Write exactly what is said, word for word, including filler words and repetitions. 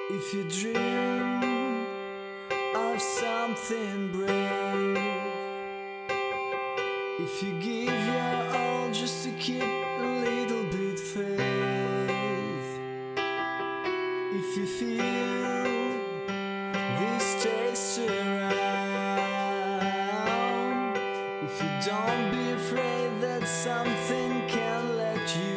If you dream of something brave, if you give your all just to keep a little bit faith, if you feel this taste around, if you don't be afraid that something can let you